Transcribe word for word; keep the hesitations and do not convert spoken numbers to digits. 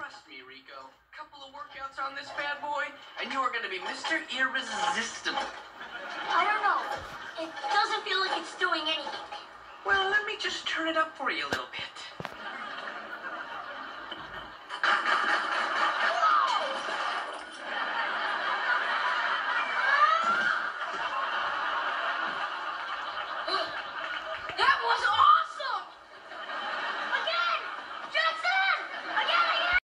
Trust me, Rico. Couple of workouts on this bad boy, and you are going to be Mister Irresistible. I don't know. It doesn't feel like it's doing anything. Well, let me just turn it up for you, little pig.